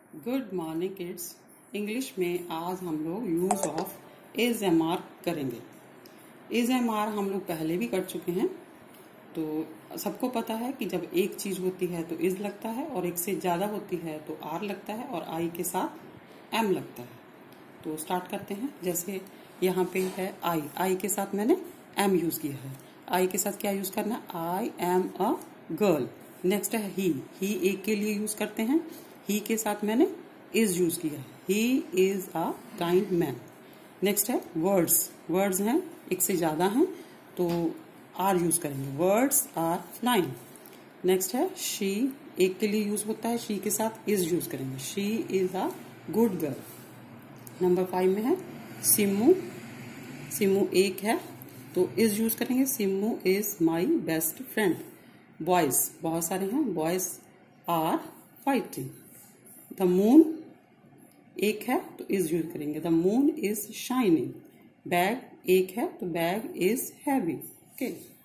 Good morning kids. English में आज हम लोग use of is am are करेंगे। इज एम आर हम लोग पहले भी कर चुके हैं, तो सबको पता है कि जब एक चीज होती है तो इज लगता है और एक से ज्यादा होती है तो आर लगता है और आई के साथ एम लगता है। तो स्टार्ट करते हैं। जैसे यहाँ पे है आई के साथ मैंने एम यूज किया है। आई के साथ क्या यूज करना है? I am a girl. Next है ही एक के लिए यूज करते हैं। ही के साथ मैंने इज यूज किया है। He is a kind man. Next है वर्ड्स हैं, एक से ज्यादा हैं तो आर यूज करेंगे। Words are flying. नेक्स्ट है शी, एक के लिए यूज होता है, शी के साथ इज यूज करेंगे। She is a good girl. Number 5 में है सिमू एक है तो इज यूज करेंगे। Simu is my best friend. Boys बहुत सारे हैं, boys are fighting. The moon एक है तो इज यूज करेंगे। The moon is shining. Bag एक है तो बैग इज हैवी। ओके।